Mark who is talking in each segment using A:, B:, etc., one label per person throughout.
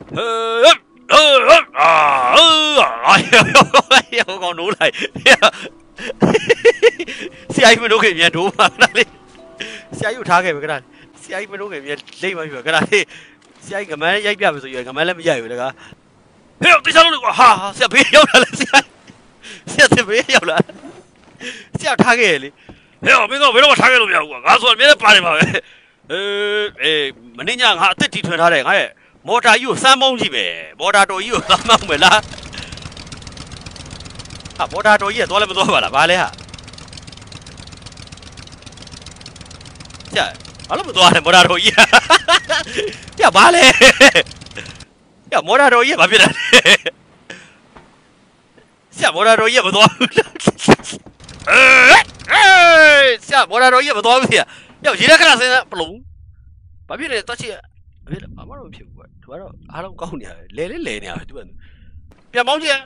A: 我讲努来，下一分钟给面多嘛？那里下一查给不给他？下一分钟给面累嘛？不给他？下一个买一边不是个买那么也有那个。哎呦，对上路哈，下不要了，下不要了，下查给哩。哎呦，没我查给都没有过，俺说没得办的嘛。明天俺这地团他嘞，俺摩扎有3毛几呗，摩扎多有3毛没啦。啊，摩扎多也多了不多吧了，完了哈。这，完了不多了，摩扎多也，呀完了，呀摩扎多也嘛别的，下摩扎多也不多，下摩扎多也不多不些，要今天看他身上不聋，把别的到起，别的慢慢都屁股，突然还能搞呢，来呢，对吧？别毛巾。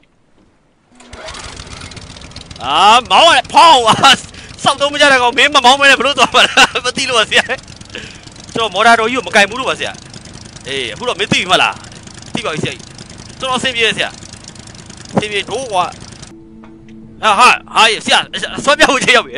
A: 啊，毛啊，跑啊！上都没家那个没毛没不能做嘛，不地路些。这摩打都有没改目路些？哎，不知道没对嘛啦，对吧？一些，这老身边些，身边多话。啊哈，哎呀，下双边后去要不？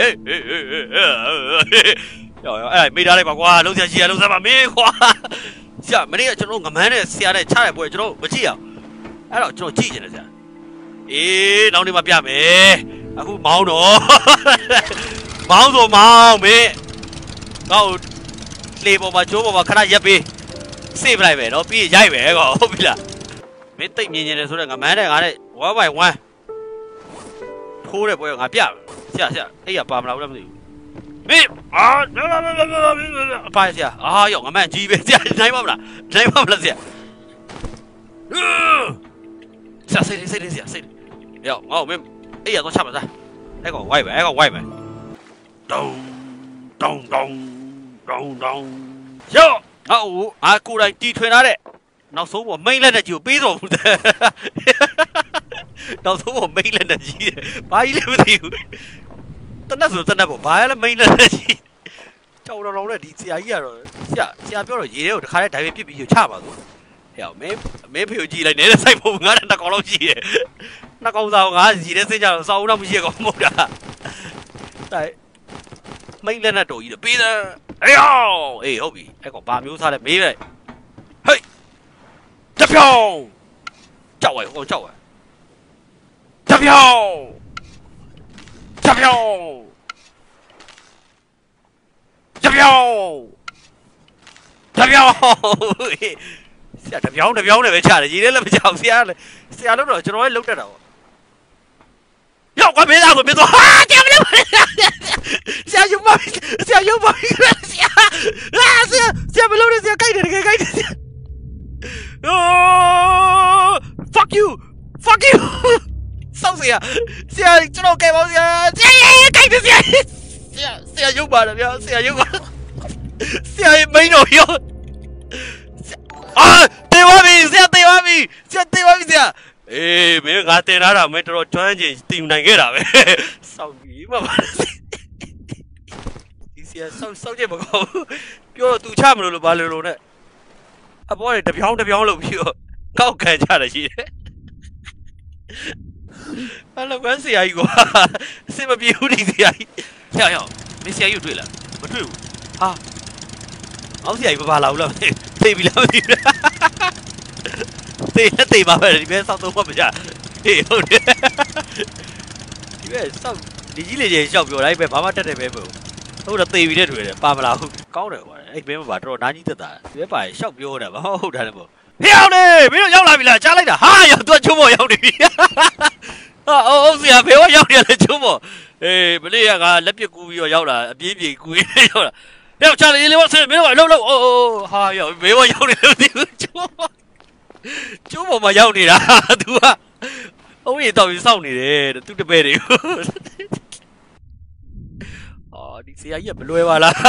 A: 要哎，没得嘞吧？瓜，楼下去，楼上嘛没瓜。下没得，这种我们呢，下来差来不会，这种不记啊。哎，这种记进来些。咦，老你妈变没？အခုမောင်းတော့မောင်းဆိုမောင်းမင်းငါ့ကိုလေပေါ်မှာကျိုးပေါ်မှာခဏရက်ပေးစေးပလိုက်ပဲနော်ပြီးရိုက်ပဲကောဟုတ်ပြီလားမင်းတိတ်မြင်နေတယ်ဆိုတော့ငါမန်းတဲ့ငါနဲ့1 by 1ထိုးတဲ့ပွဲငါပြဆရာအဲ့ရပါမလားဘူးလားမသိဘူးမင်းပါဆရာရောက်ငါမန်းကြီးပဲဆရာနိုင်ပါမလားဆရာစိတ်ဆရာရောက်ငါ့ကိုမင်း哎呀，都差不多，那个歪呗，咚，行，过来地推哪里？那时候我没来得及背着，那时候我没来得及，把一不丢，但那时候真的不，把了没来得及，叫我老了，你这样了，下表了也有，看来台湾比就差不多。呀，没朋友寄来，你那晒不俺那搞老几，那搞啥俺寄的谁家烧那么些搞么的，哎，没人那注意的，别的，哎呦，哎好比，还搞8秒差的没嘞，嘿，加票，叫我，加票，ဆရာတပြောင်းနဲ့ပဲချတယ်ရေထဲလည်းမကြောက်ဆရာလို့တော့ကျွန်တော်လည်းလုံးတတ်တာပေါ့ရောက်ကွာမင်းသားဆိုမင်းတော့ဟာကြောက်မလို့ဆရာရုပ်ပါဆရာမလို့ဆရာကြိုက်တယ်တကယ်ကြိုက်တယ်ဆရာ fuck you စောက်ဆရာကျွန်တော်ကဲပါဆရာကြိုက်တယ်ဆရာရုပ်ပါတယ်ဗျာဆရာရုပ်ပါဆရာမင်းတော့ရော啊，对我比，这样，哎，没有俺对那了，没得了，专辑定那个了呗，少逼嘛，这些少这不高，表都差不多了吧，了呢，啊，不然这表了表，高看家的些，啊，那关系啊一个，什么表的呀？呀，没写又对了，不对啊。好似係個把樓啦，地邊樓啲啦，地把佢哋邊收到乜唔知啊？地好啲，啲咩收？你知你哋收表嚟，邊爸爸真係邊冇？好就地邊啲嚟，爸爸樓高嚟喎，誒邊冇話做難啲得㗎，啲把收表嚟，爸爸好睇冇？有咧，邊度有嚟邊啦？揸嚟啦，嚇又多出冇有嚟，啊好似啊，俾我有嚟嚟出冇，誒唔理啊，立邊估又有啦，邊估又有啦。要家里我是没我漏哦，哎呀，没我要你了，就我嘛要你啦，对吧？我也到底少你嘞，都得背的。哦，你这也不累哇啦，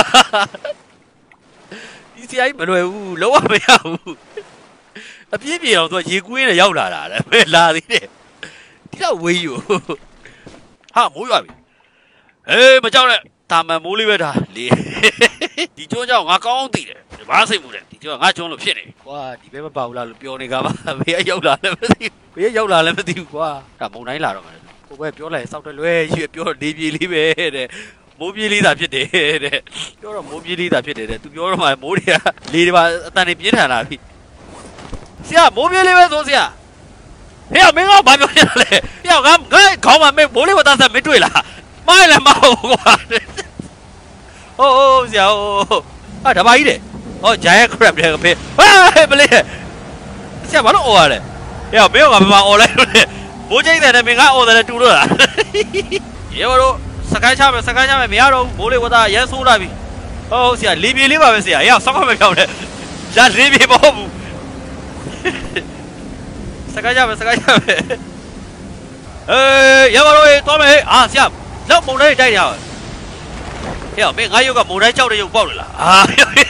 A: 你这也不累呜，老啊没有，啊别我做一个人要啦，没拉的嘞，你那会有，哈冇要，哎，不叫嘞。他们冇理为他，你就叫我讲的， ဘာစိတ်မှုလဲဒီကျော်ငါကျွန်းလို့ဖြစ်နေကွာဒီဘဲမပေါလားလို့ပြောနေကြပါဘေးရောက်လာလည်းမသိဘူးဘေးရောက်လာလည်းမသိဘူးကွာဒါမုံတိုင်းလာတော့မယ်ကိုပဲပြောလိုက်စောက်တယ်လွဲရွေပြောနေပြေးလေးပဲတဲ့မိုးပြေးလေးသာဖြစ်တယ်တဲ့ပြောတော့မိုးပြေးလေးသာဖြစ်တယ်တဲ့သူပြောတော့မှမိုးတွေကလေတွေပါအတန်တွေပြင်းထန်လာပြီဆရာမိုးပြေးလေးပဲဆိုဆရာဟဲ့မင်းကဘာပြောနေလဲဟဲ့ငါခေါင်းမှာမင်းမိုးလေးဝတ်သားမင်းတွေ့လားမိုင်းလည်းမဟုတ်ကွာဟိုးဆရာဟိုဟာဒါပါကြီးတဲ့ဟော giant crab တဲ့ဖေးဟဲ့မလေးဆရာဘာလို့អော်ရလဲဟဲ့မင်းကဘာអော်လဲမိုးကျိတ်တယ်နဲ့မင်းကអော်တယ်တူလို့လားရေဘာလို့စကိုင်းချမယ်မရတော့ဘူးမိုးလေးဝတ်သားရမ်းဆိုးလာပြီဟုတ်ဆရာလေပြေလေးပါပဲဆရာဟဲ့ဆောက်မပြောင်းနဲ့ဒါလေပြေမဟုတ်ဘူးစကိုင်းချမယ်ရေဘာလို့သွားမယ်ဟာဆရာလောက်မုံတိုင်းတိုက်ရအောင်ဟဲ့မင်းငါရုပ်ကမုံတိုင်းကြောက်တဲ့ရုပ်ပေါက်လာဟုတ်ပြီ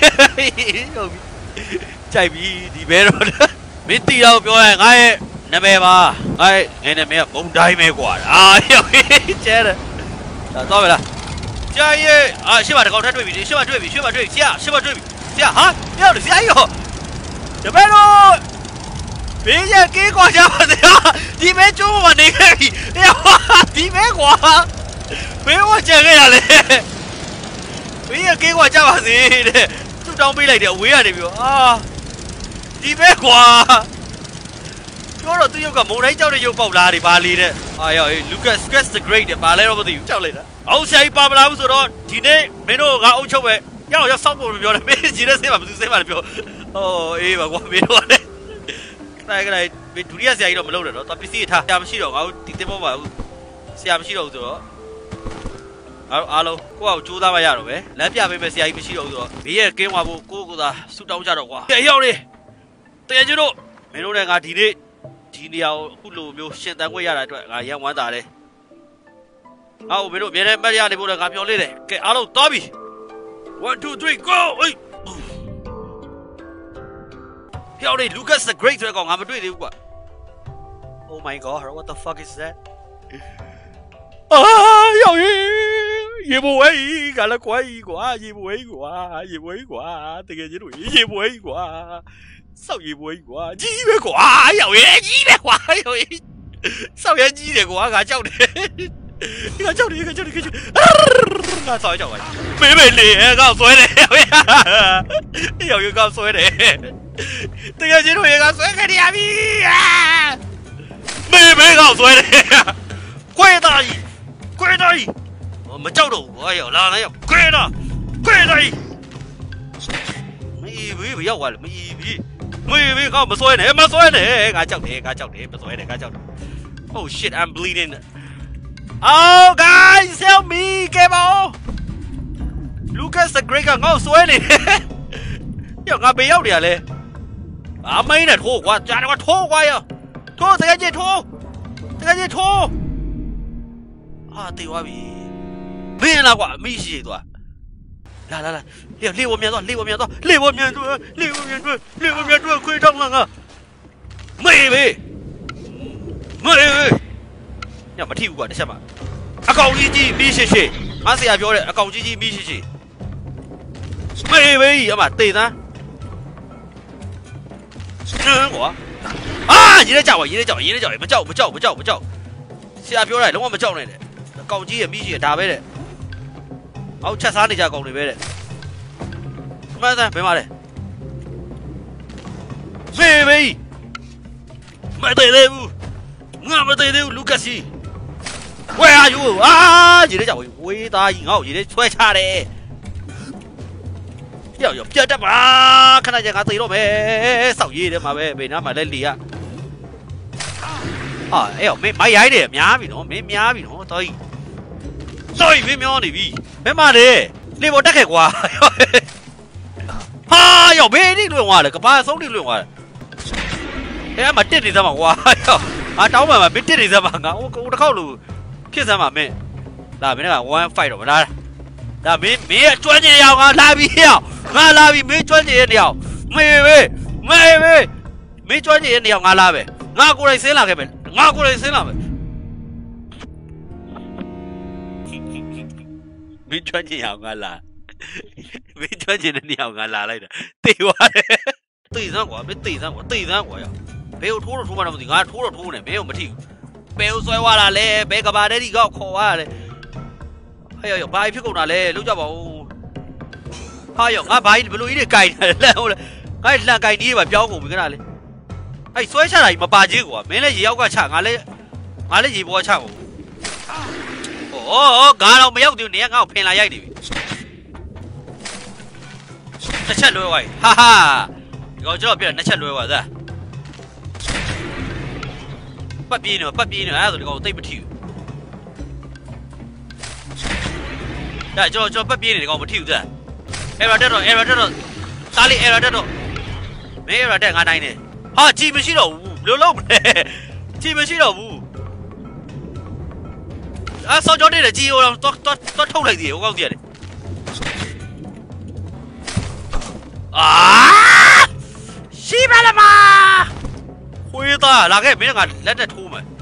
A: ကြိုက်ပြီဒီဘဲတော့မင်းတီတော့ပြောရင်ငါရဲ့နာမည်ပါငါရဲ့ငယ်နာမည်ကမုံတိုင်းပဲကွာဟုတ်ပြီကျဲတယ်သွားပြီလားကြာရဲ့ရှေ့မှာတကောင်ထပ်တွေ့ပြီရှေ့မှာတွေ့ပြီဆရာရှေ့မှာတွေ့ပြီဆရာဟာပြောတယ်ဆရာကြီးဟောတပည့်တော့ဘေးရကေးကွာကြပါဆရာဒီမဲကျိုးမနေခဲ့ပြီဒီမဲကွာဘေးဝကျန်ခဲ့ရလေဘေးရကေးကွာကြပါစေတဲ့သူ့တောင်းပေးလိုက်တယ်အဝေးကနေပြီးတော့ဒီမဲကွာပြောတော့သူရုပ်ကမုံတိုင်းကြောက်တဲ့ရုပ်ပေါက်လာတယ်ဗာလီတဲ့ယော Lucas the Great တဲ့ဗာလဲတော့မသိဘူးကြောက်လိုက်တာအောင်ဆရာကြီးပါမလာဘူးဆိုတော့ဒီနေ့မင်းတို့ငါအုပ်ချုပ်ပဲရောက်စောက်ဖို့ပြောတယ်မင်းကြီးတဲ့ဆေးမှာဘယ်သူဆေးမှာလဲပြောအေးပါကွာမင်းတို့ကလည်းခဏဒုတိယဆရာကြီးတော့မလုပ်နဲ့တော့သူပစ္စည်းထားဆရာမရှိတော့ငါတို့ဒီတင်ပေါ်ပါဘူးဆရာမရှိတော့ဘူးဆိုတော့အားလုံးကိုယ့်အောင်ကြိုးစားမရတော့ပဲလမ်းပြပေးမယ်ဆရာကြီးမရှိတော့ဘူးဆိုတော့ဘေးရဲ့ကင်းသွားဖို့ကိုသာဆူတောင်းကြတော့ကွာရောက်နေတကယ်ကျွတို့မင်းတို့လည်းငါဒီနေ့ဒီနေရာကိုအခုလိုမျိုးရှင်တန်ခွင့်ရတာအတွက်ငါရန်ဝမ်းသာတယ်ငါ့ကိုမင်းတို့အမြဲတမ်းမှတ်ရနေဖို့လည်းငါပြောလေးတယ်ကဲအားလုံးသွားပြီ1 2 3 go ရောက်နေ Lucas the Great ဆိုတဲ့ကောင်ငါမတွေ့သေးဘူးကွာ Oh my god what the fuck is that ရောက်ရေဘွေးကလည်းကွာကွာရေဘွေးကွာတကယ်ကြီးတို့ရေဘွေးကွာစောက်ရေဘွေးကွာကြီးပဲကွာရောက်ရေကြီးပဲကွာရောက်ရေစောက်ရကြီးတယ်ကွာငါကြောက်တယ်ငါဆောက်ကြောက်ပါမေးမေးလေငါဆွဲတယ်ရောက်ရကောက်ဆွဲတယ်တကယ်ကြီးတို့ရေကဆွဲခဲ့ရပြီမေးကောက်ဆွဲတယ်ခွေးသားကြီးမကြောက်တော့ဘူးရောက်လာရောက်ခွေးသားကြီးမေးရောက်သွားလေမေးကောက်မဆွဲနဲ့ငါကြောက်တယ်မဆွဲနဲ့ငါကြောက်တယ် Oh shit I'm bleeding Oh guys help me ကဲပါ Lucas the Great ကငါ့ဆွဲနေတယ်ငါဘေးရောက်နေရလဲအမင်းနဲ့ထိုးကွာကြားတော့ထိုးကွာရောထိုးတကယ်ကြီးထိုးတေးသွားပြီမင်းလားကွာအမိရှိသွားလာလေဝမြန်သွားခွေးထောင်းငါမေးညမထိဘူးကွာတစ်ချက်မှအကောင်ကြီးမီးရှိငါဆရာပြောတယ်အကောင်ကြီးမီးရှိမေးအမတေးသားကွာရေးကြပါမကြောက်ဆရာပြောတယ်လုံးဝမကြောက်နဲ့တဲ့အကောင်ကြီးရဲ့မိကြီးရဲ့ဒါပဲတဲ့အောက်ချက်စားနေကြကောင်တွေပဲတဲ့မှန်တယ်ဘယ်မှာလဲမေးမတေးသေးဘူးငါမတေးသေးဘူး Lucas ကြီး Where are you ရေးကြပါဝေးသားကြီးငါ့ကိုရေးဆွဲချတယ်ရောက်ပြတ်တတ်ပါခဏကြာငါသေတော့မယ်စောက်ရေးတယ်မှာပဲဘေးနားမှာလဲလီရမင်းမရိုက်တယ်များပြီနော်မင်းများပြီနော်တော်ကြီးမင်းမျောနေပြီဘယ်မှာလဲလေပေါ်တက်ခဲ့ကွာရောက်ဘေးนี่လွင်သွားတယ်ကဘာဆုံးนี่လွင်သွားတယ်မတက်နေစမ်းပါကွာရောက်တောင်းပါမင်းတက်နေစမ်းပါငါဟိုတစ်ခေါက်လို့ဖြစ်စမ်းပါမင်းဒါမင်းက1 fight တော့မလားဒါမင်းရဲ့ကျွမ်းကျင်ရအောင်ငါလာပြီမင်းကျွမ်းကျင်ရတဲ့အောင်မေးမင်းကျွမ်းကျင်ရတဲ့အောင်ငါလာပဲငါကိုယ်တိုင်ဆင်းလာခဲ့မယ်မင်းကျွမ်းကျင်ရအောင်ငါလာမင်းကျွမ်းကျင်တဲ့နေရာငါလာလိုက်တာတေသွားတယ်တေစမ်းကွာမင်းတေစမ်းကွာတေစမ်းကွာရောဘယ်ကိုထိုးတော့ထိုးမှတော့မသိငါထိုးတော့ထိုးနေမင်းကိုမထိဘူးဘယ်ကိုဆွဲသွားတာလဲဘယ်ကဘာတဲ့ဒီကောက်ခေါ်သွားတာလဲဟဲ့ရောဘာဖြစ်ကုန်တာလဲလုံးကြပါဦးဟာရောငါဘာကြီးဘလို့ကြီးတွေကင်တယ်လန့်ဟုတ်လားငါလန့်ကင်ကြီးပါပြောင်းကုန်ပြီခဏလေးအဲ့ဆွဲချတာကြီးမပါကြီးကွာမင်းလည်းရေရောက်ကချငါလည်းရေပေါ်ချကုန်ဩငါတော့မရောက်သေးဘူးနေကငါ့ကိုဖင်လာရိုက်နေပြီတစ်ချက်လွဲသွားပြီဟာဟာဒီကောင်ကျွန်တော်ပြတယ်နှစ်ချက်လွဲသွားသားပတ်ပြေးနေအဲ့ဒါဆိုဒီကောင်သိပ်မထီဘူးဒါကျွန်တော်ပတ်ပြေးနေဒီကောင်မထီဘူးသားအဲ့ရတက်တော့စားလေးအဲ့ရတက်တော့မင်းအဲ့ရတက်ငါတိုင်းနေဟာကြည်မရှိတော့ဘူးဘယ်လိုလုပ်မလဲကြည်မရှိတော့ဘူးဆောင်းကြောတဲ့ကြည်တော့ထုတ်လိုက်သေးတယ်ဟိုကောင်ကြီးရတယ်ရှိပါလားမခွေးသားလာခဲ့မင်းကလက်တက်ထိုးမယ်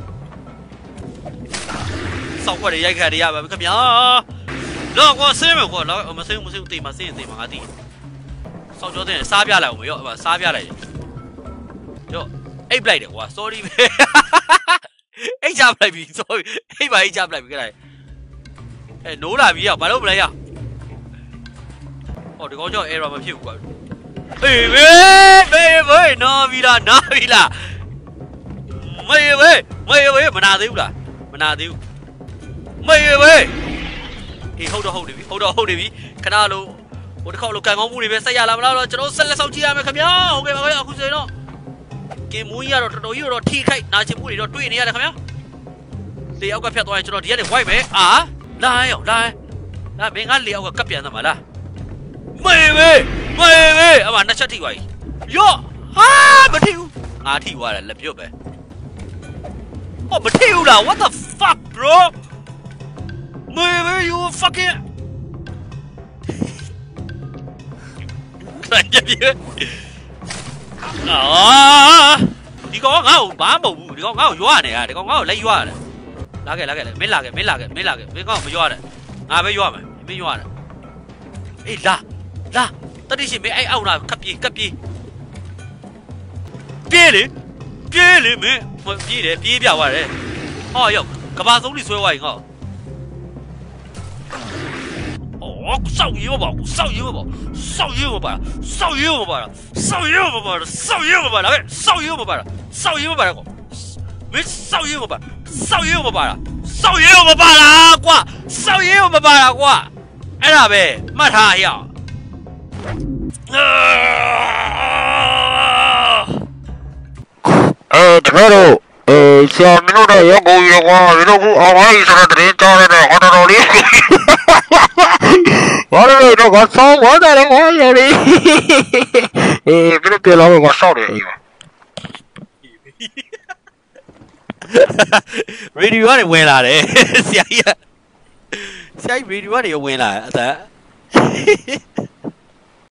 A: စောက်ခွက်တွေရိုက်ခတ်ရပါမယ်ခင်ဗျာတော့ကွာဆင်းမယ်ကွာတော့မဆင်းတေးမဆင်းတေးမငါတီးစောက်ကြောတဲ့စားပြလိုက်အောင်မရောစားပြလိုက်ရောအိတ်ပလိုက်တယ်ကွာ sorry ပဲအိတ်ချပလိုက်ပြီ sorry အိတ်ပါအိတ်ချပလိုက်ပြီခဏနိုးလာပြီရောဘာလို့မလဲရောဟောဒီကောင်ကြောင့် error မဖြစ်ဘူးကွာအေးဘေးနာဗီလာမေးဘေးမနာသေးဘူးလားမနာသေးဘူးမေးဘေးဟေးဟုတ်နေပြီခဏလို့ဟိုတစ်ခေါက်လို့ကန်ကောင်းမှုတွေပဲဆက်ရလာမလားတော့ကျွန်တော်ဆက်လက်ဆောင်ကြည့်ရမယ်ခင်ဗျာဟုတ်ကဲ့ပါခင်ဗျာအခုဆိုရင်တော့ကင်မူကြီးကတော့တော်တော်ကြီးတော့ထိခိုက်နာကျင်မှုတွေတော့တွေ့နေရတယ်ခင်ဗျာလေအောက်ကဖြတ်သွားရင်ကျွန်တော်ဒီကနေဝိုက်မယ်လာမင်းကလေအောက်ကကပ်ပြန်သမှာလားမေးအမနှစ်ချက်ထိသွားပြီယောဟာမထိဘူးငါထိသွားတယ်လက်ပြုတ်ပဲဟောမထိဘူးလား what the fuck bro မေး you fucking ပြန်ဒီကောင်ငါ့ကိုဘာမဟုတ်ဘူးဒီကောင်ငါ့ကိုရွာနေရဒီကောင်ငါ့ကိုလက်ရွာတယ်လာခဲ့မင်းလာခဲ့မင်းကောင်မရွာတယ်ငါပဲရွာမယ်မင်းရွာတယ်အေးလာတတိရှိမင်းအဲ့အောက်လာကပ်ပြေးလေမင်းပြေးတယ်ပြေးပြသွားတယ်ဟောရောကဘာဆုံးလိဆွဲသွားရင်ငါ少爷吧，少爷吧，少爷吧，少爷吧，少爷吧，少爷吧，来，少爷吧，少爷吧，没少爷吧，少爷吧，少爷吧啦，挂，少爷吧啦，挂，哎啦呗，骂他呀。
B: 这个喽，下面那个阳光月光，这个阿华医生的人家的好多道理。我这个我操，我在那我有的，别老给我少的一个。
A: radio ကနေဝင်လာတယ်ဆရာကြီး radio ကနေဝင်လာတယ်